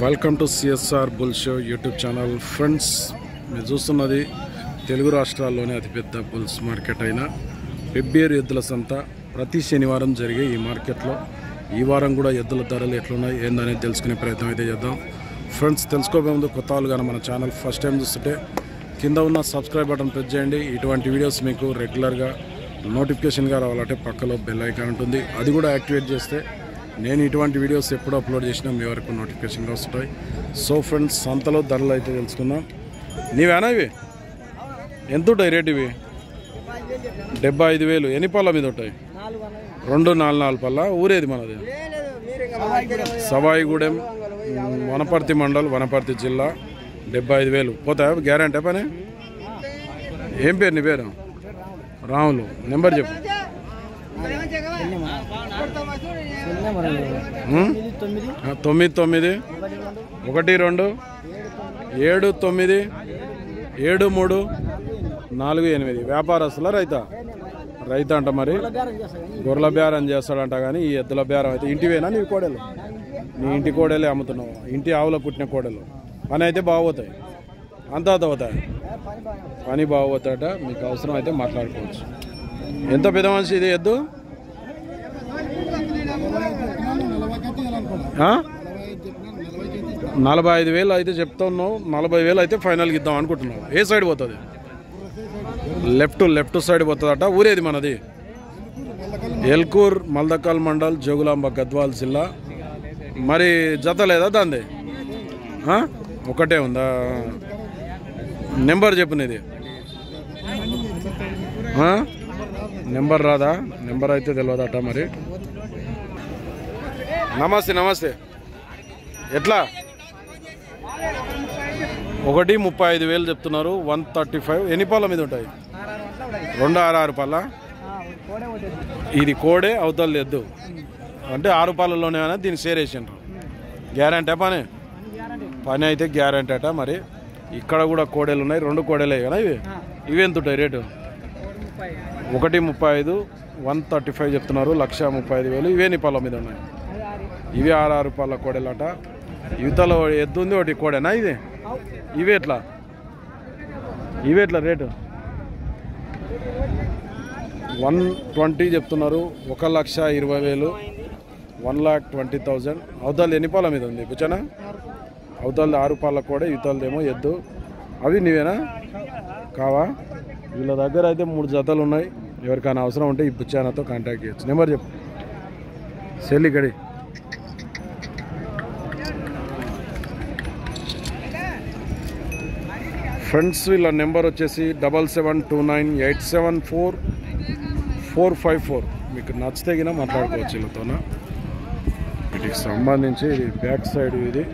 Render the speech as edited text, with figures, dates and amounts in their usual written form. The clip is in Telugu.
Welcome to csrbulls show YouTube channel. Friends, మీరు చూస్తున్నది తెలుగు రాష్ట్రాల్లోనే అతిపెద్ద బుల్స్ మార్కెట్ అయిన పెబ్బేరు ఎద్దుల సంత ప్రతి శనివారం జరిగే ఈ మార్కెట్లో ఈ వారం కూడా ఎద్దుల ధరలు ఎట్లున్నాయి ఏందనేది తెలుసుకునే ప్రయత్నం అయితే చేద్దాం. ఫ్రెండ్స్, తెలుసుకోబోయే ముందు కొత్త వాళ్ళు కానీ మన ఛానల్ ఫస్ట్ టైం చూస్తుంటే కింద ఉన్న సబ్స్క్రైబ్ బటన్ ప్రెస్ చేయండి. ఇటువంటి వీడియోస్ మీకు రెగ్యులర్గా నోటిఫికేషన్గా రావాలంటే పక్కలో బెల్ ఐకాన్ ఉంటుంది, అది కూడా యాక్టివేట్ చేస్తే నేను ఇటువంటి వీడియోస్ ఎప్పుడు అప్లోడ్ చేసినా మీ వరకు నోటిఫికేషన్గా వస్తుంటాయి. సో ఫ్రెండ్స్, సంతలో ధరలు అయితే తెలుసుకుందాం. నీవేనా ఇవి? ఎంత ఉంటాయి రేటు? ఇవి 75,000. ఎన్ని పళ్ళ మీద ఉంటాయి? 2-4 పళ్ళ. ఊరేది మనది? సవాయిగూడెం, వనపర్తి మండల్, వనపర్తి జిల్లా. 75,000 పోతాయా? గ్యారంటీ పని? ఏం పేరు నీ పేరు? రాములు. నెంబర్ చెప్పు. 9912797348. వ్యాపారస్తుల రైతా? రైతా అంట. మరి గొర్రెల బేరం చేస్తాడంట. కానీ ఈ ఎద్దుల బేరం అయితే ఇంటివేనా? నీ కోడలు? నీ ఇంటి కోడలే అమ్ముతున్నావు? ఇంటి ఆవుల కుట్టిన కోడలు. పని అయితే బాగోతాయి, అంతా అవుతాయి. పని బాగోతాయట. మీకు అవసరం అయితే మాట్లాడుకోవచ్చు. ఎంత పెద్ద మనిషి ఇది ఎద్దు? 45,000 అయితే చెప్తా ఉన్నావు. 40,000 అయితే ఫైనల్కి ఇద్దాం అనుకుంటున్నావు. ఏ సైడ్ పోతుంది? లెఫ్ట్ సైడ్ పోతుందట. ఊరేది మనది? ఎల్కూర్, మల్దకల్ మండల్, జోగులాంబ, గద్వాల్ జిల్లా. మరి జత లేదా దాంది? ఒకటే ఉందా? నెంబర్ చెప్పు నీది. నెంబర్ రాదా? నెంబర్ అయితే తెలియదట. మరి నమస్తే. ఎట్లా? 1,35,000 చెప్తున్నారు. 135. ఎన్ని పాల మీద ఉంటాయి? 2-6 పాల. ఇది కోడే, అవతల ఎద్దు అంటే 6 పాలలోనే దీన్ని సేరేసిండ్రు. గ్యారంటీ పని అయితే గ్యారంటీ అట. మరి ఇక్కడ కూడా కోడేలు ఉన్నాయి. 2 కోడేలే కదా ఇవి. ఇవి ఎంత ఉంటాయి రేటు? 1,35,000. 135 చెప్తున్నారు. 1,35,000. ఇవేని పాల మీద ఉన్నాయి? ఇవి 6 పాల కోడేలట. యువతలో ఎద్దు ఉంది, ఒకటి కోడేనా ఇది? ఇవి ఎట్లా రేటు? 120 చెప్తున్నారు. 1,20,000. 1,20,000. అవతల ఎన్ని పాల మీద ఉంది బుచ్చనా? అవతల 6 పాల కోడే, యువతలదేమో ఎద్దు. అవి నీవేనా? కావా? వీళ్ళ దగ్గర అయితే 3 జతలు ఉన్నాయి. ఎవరికైనా అవసరం ఉంటే ఈ బుచ్చానతో కాంటాక్ట్ చేయొచ్చు. నెంబర్ చెప్పు. సెల్లిగడి. ఫ్రెండ్స్, వీళ్ళ నెంబర్ వచ్చేసి 7729874454. మీకు నచ్చితే గిన మాట్లాడుకోవచ్చు వీళ్ళతోన. వీటికి సంబంధించి ఇది బ్యాక్ సైడ్. ఇది